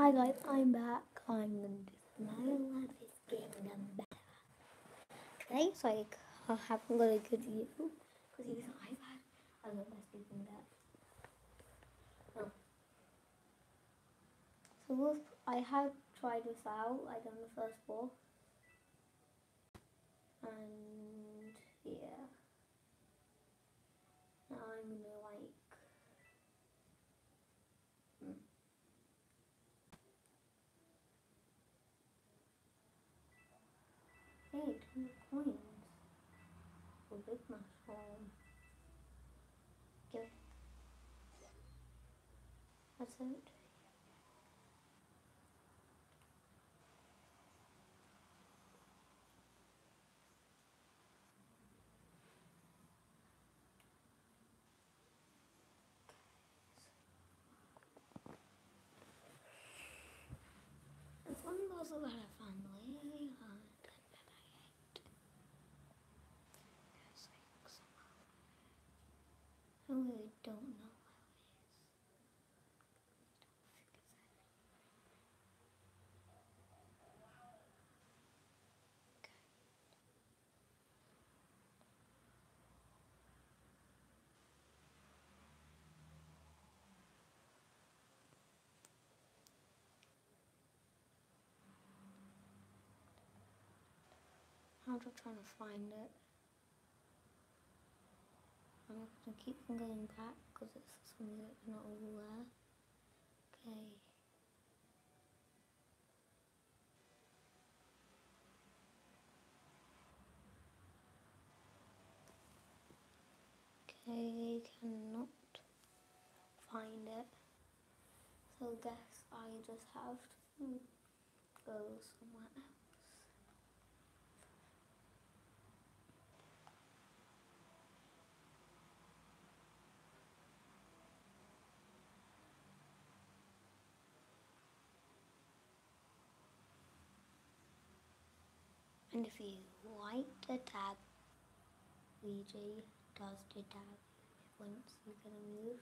Hi guys, I'm back. I'm gonna do my life is getting better. Today it's like I haven't got a good view because use an iPad. I'm not best doing that. No. So I have tried this out. I done the first boss, and yeah, now I'm gonna like. Hey, 2 coins for big mushroom. Give it. That's it. This one goes a lot of fun. I really don't know how it is. I'm just trying to find it. I'm not going to keep on going back because it's something that's not all there. Okay. Okay, cannot find it. So guess I just have to go somewhere else. And if you like the tab, VJ does the tab once you get a move.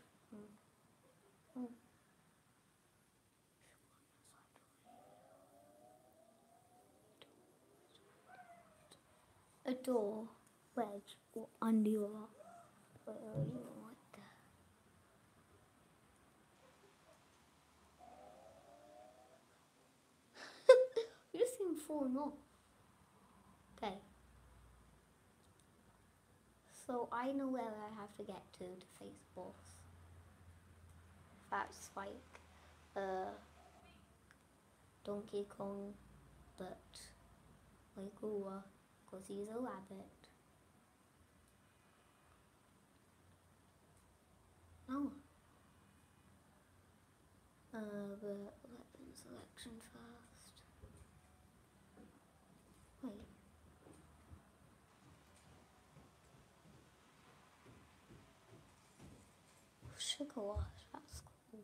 A door, wedge, or under your whatever you want. You just seem falling off. Okay. So I know where I have to get to face boss. That's like Donkey Kong, but like Ua, because he's a rabbit. No. But weapon selection first. Wait. Sugar wash, that's cool.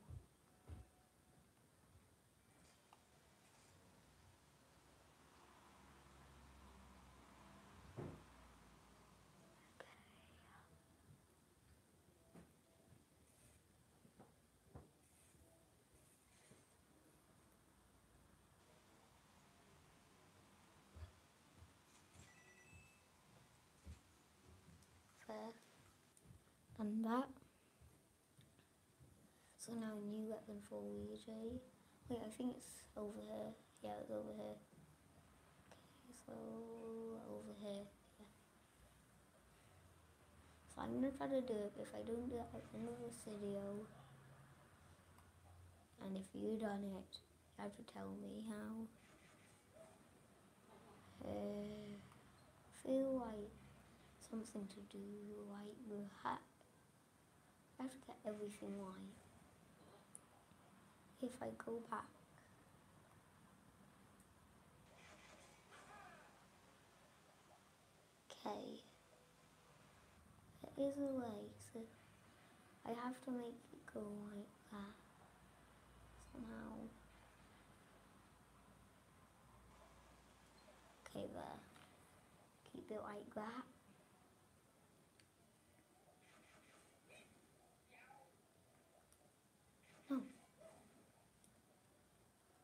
Fair. Done that. So now a new weapon for VJ. Wait, I think it's over here. Yeah, it's over here. Okay, so over here. Yeah. So I'm gonna try to do it. If I don't do it at the end of this video, and if you done it, you have to tell me how. Feel like something to do like the hat. I have to get everything right. If I go back, okay, there is a way, so I have to make it go like that somehow. Okay, there. Keep it like that. No.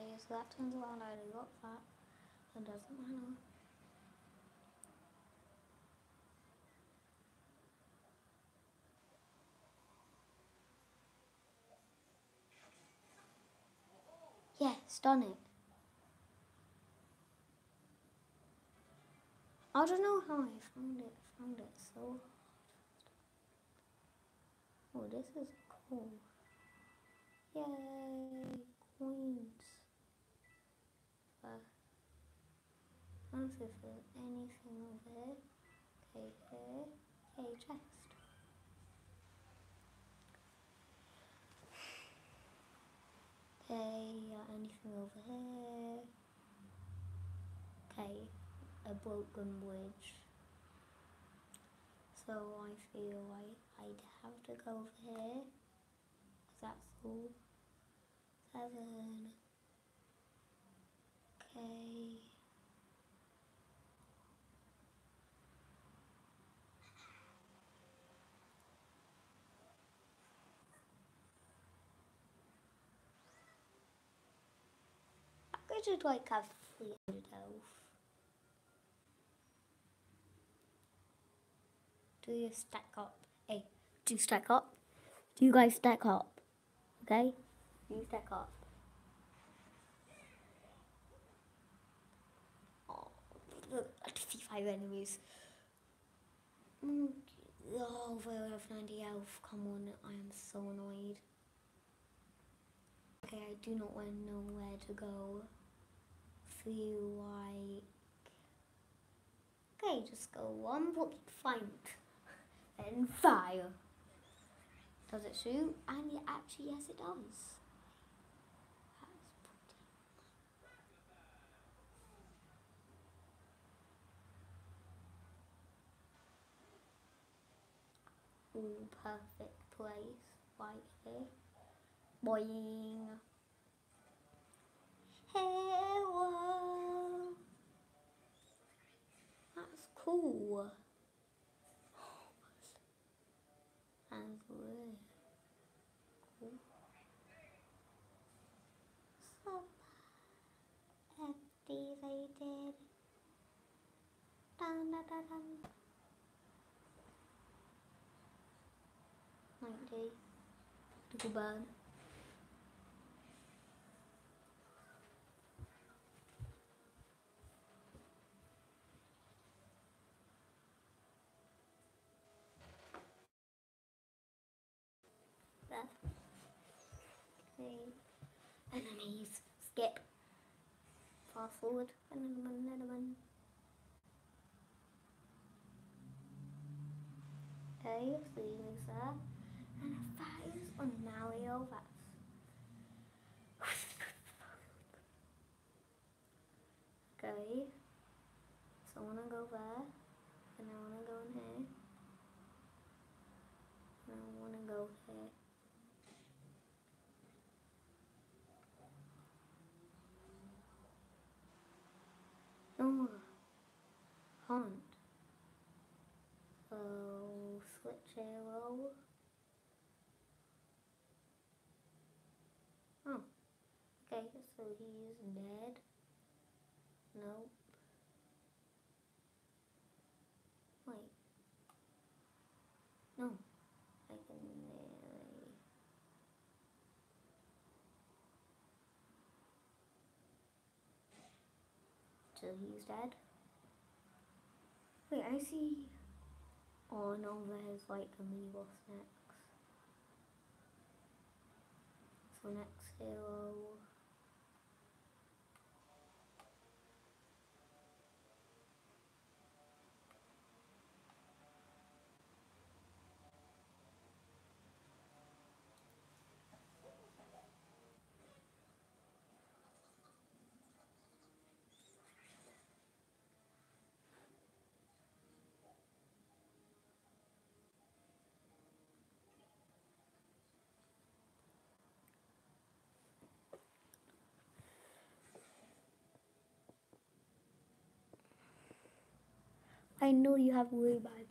Okay, so that turns around, I already got that. It doesn't matter. Yes, done it. I don't know how I found it. I found it so. Oh, this is cool. Yay, coins. I don't know if there's anything over here. Okay, here. Okay, chest. Okay, anything over here? Okay, a broken bridge. So I feel like I'd have to go over here. That's all. 7. Okay. I could like have 300 health. Do you stack up? Hey, do you stack up? Do you guys stack up? Okay? Do you stack up? Oh, look, I defeat 5 enemies. Oh, they have 90 health. Come on, I am so annoyed. Okay, I do not want to know where to go. Feel like... Okay, just go 1 point find. Then fire. Does it shoot? And it actually, yes it does. Ooh, perfect place right here. Boing. Hello. That's cool. And we're cool. So activated. Dun dun dun dun. 90. Little bird. There. Okay. Enemies. Skip. Fast forward. Enderman. Okay, so you move there. And that is on Mario. That's okay. So I wanna go there. And I wanna go in here. And I wanna go here. No. Hunt. So switch arrow. Oh. Okay, so he's dead. Nope. Wait. No. I can nearly. So he's dead. Wait, I see. Oh no, there's like a mini boss next. So next hero. I know you have way bad,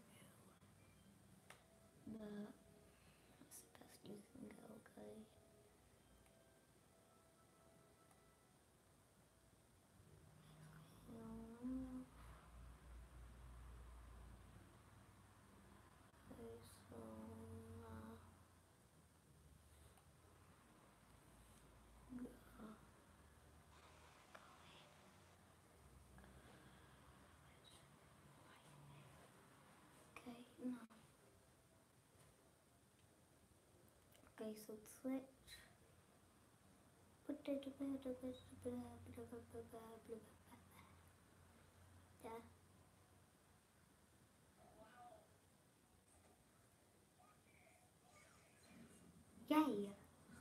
but that's the best you can go, okay? No. Okay, so switch. Yeah. Yay!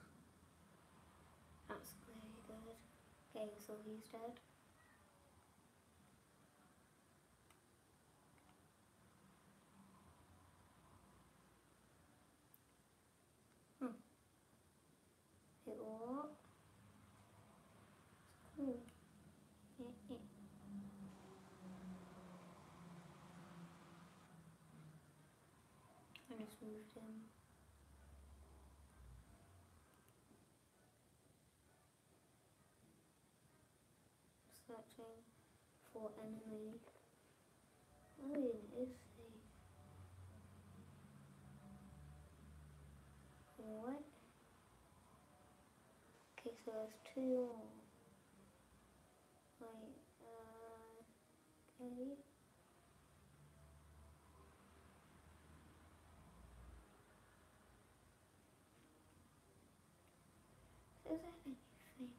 That's very good. Okay, so he's dead. It what? Cool. Yeah. I just moved him. Searching for enemy. Where is he? What? Okay, so there's two more. Wait, okay. Is there anything?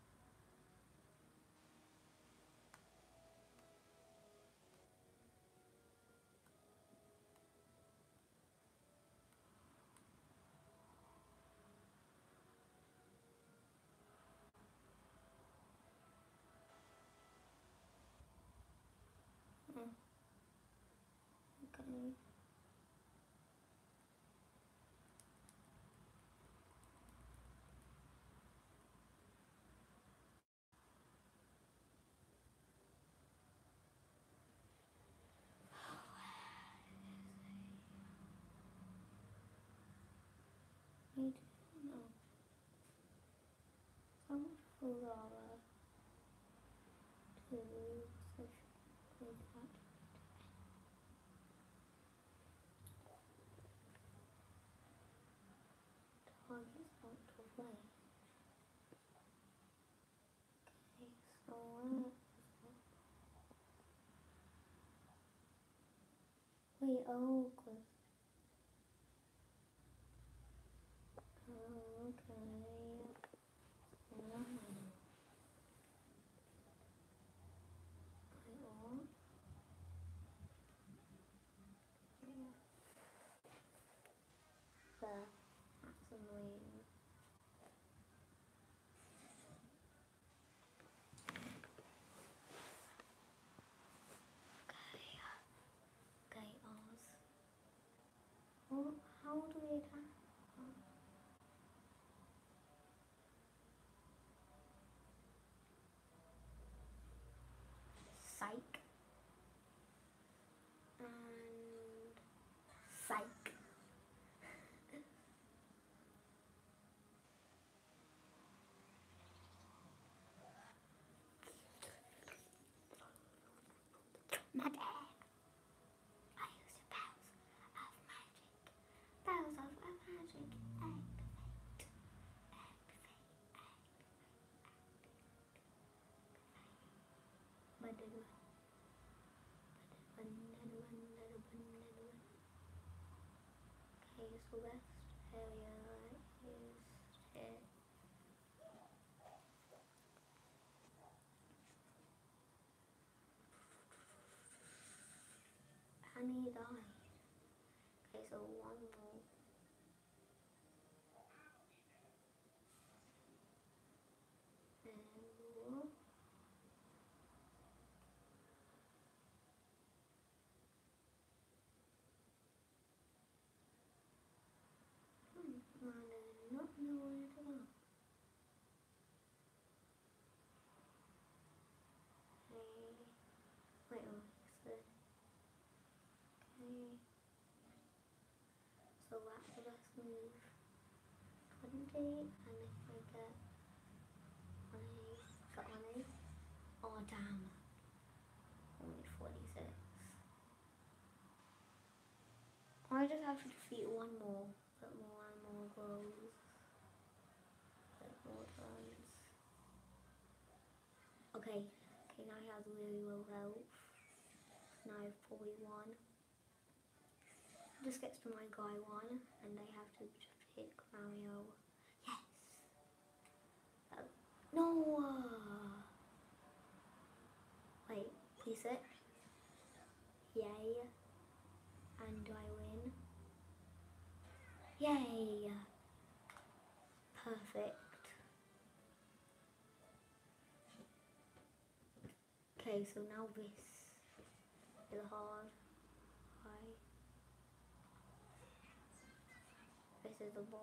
Oh, okay. I don't know. So much for lava to with that. Target's out of way. Okay, so wait, oh, cause okay. There. That's annoying. Okay, Oz. Well, how do we attack? Psych. And psych. My dad. I use the powers of magic. Powers of magic. Activate. Activate. Okay, so rest area is here. Annie died. Okay, so one more. And more. I do not know where to go. Okay. Wait, oh, so, okay. So that's the best move. 20, and if I get money, oh damn, only 46. I just have to defeat one more, but more and more grows. But more turns. Okay, now he has really low health. Now I've probably won. Just gets to my guy one, and I have to just hit Mario. Yes! No! Wait, please hit. Yay. And do I win? Yay! Perfect. Okay, so now this is hard. This is the boss.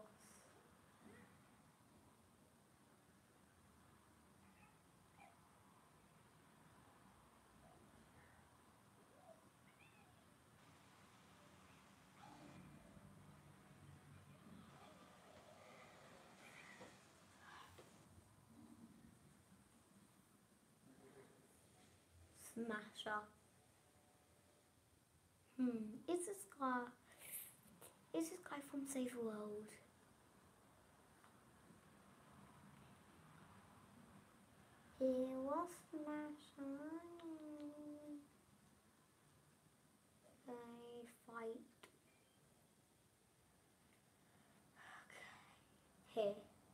Smasher. Is this guy from Save the World? He was Smasher. They fight. Here.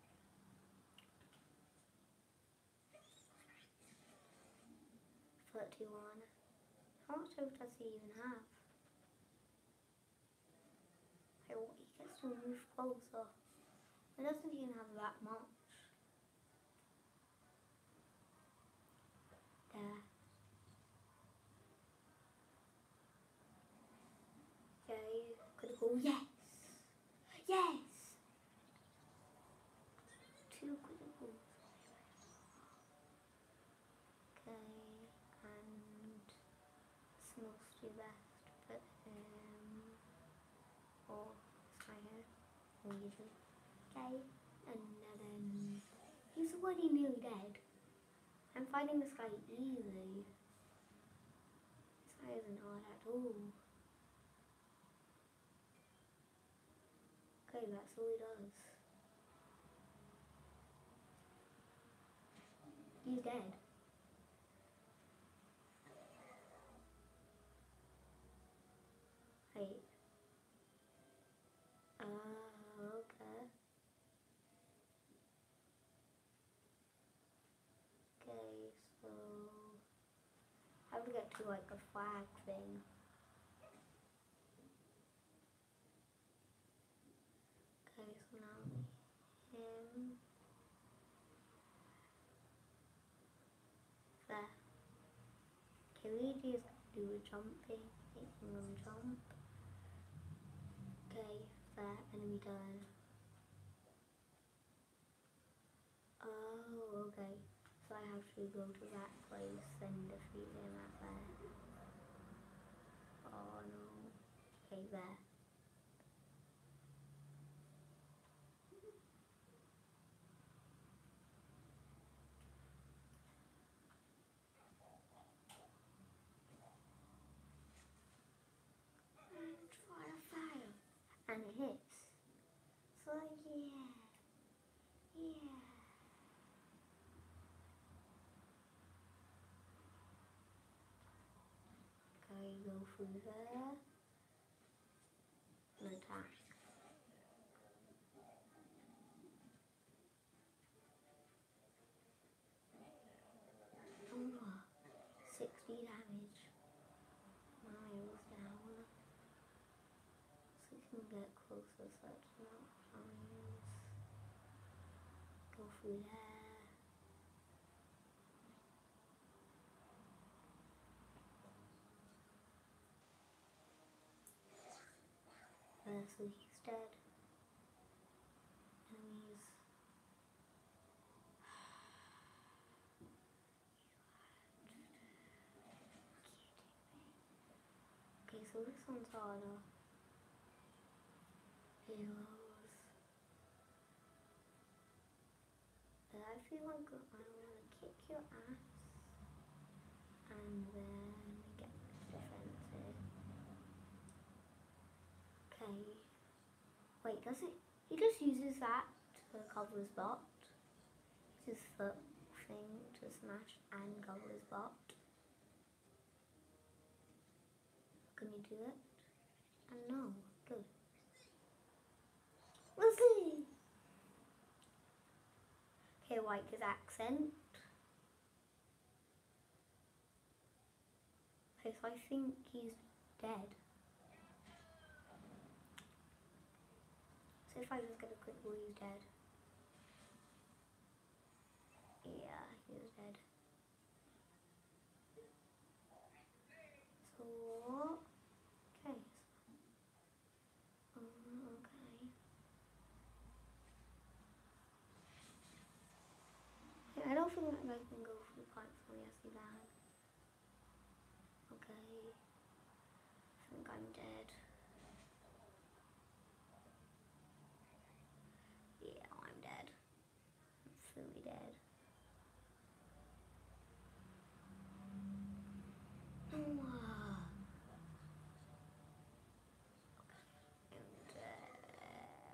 $31. How much health does he even have? Hey, what? He gets to move closer. It doesn't even have that much. There. Okay, critical. Yes! Yes! 2 criticals. Okay, and Smokes do best. Put him. Or this guy here. Usually. Okay, and then he's already nearly dead. I'm fighting this guy easily. This guy isn't hard at all. Okay, that's all he does. He's dead. Wait. Okay. Okay, so I have to get to like a flag thing. Okay, so now him. There. Okay, we just do a jumping, making them jump. Okay, there, enemy done. Oh, okay. So I have to go to that place and defeat him at there. Oh no. Okay, there. Try to fire. And it hits. So yeah. Yeah. Okay, go through there. And attack. Over 60 damage. Miles down. So you can get closer such amount of times. Go through there. So he's dead. Enemies. Okay, so this one's harder. Heroes. But I feel like I want to kick your ass and then get defensive. Okay. Wait, does it? He just uses that to cover his butt. His foot thing to smash and cover his butt. Can you do it? And no. like his accent. Okay, so I think he's dead. So if I just get a quick look, he's dead. Yeah, he's dead. So what? Okay. Okay. I don't think that guy can go through pipes when he has the bag. Okay. I think I'm dead. Yeah, I'm dead. I'm fully dead. No. I'm dead.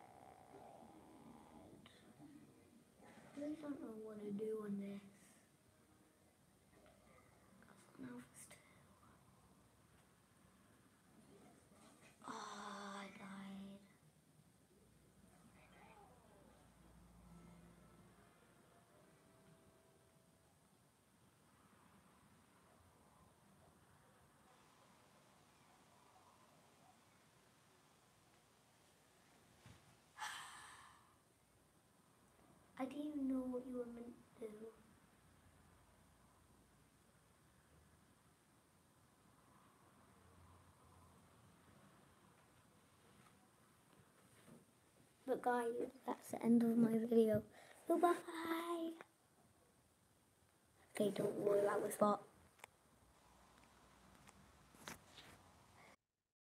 I really don't know what to do on this. Got someone else too. Oh, I died. I didn't even know what you were meant to do. But guys, that's the end of my video. Goodbye. Okay, don't worry about the spot.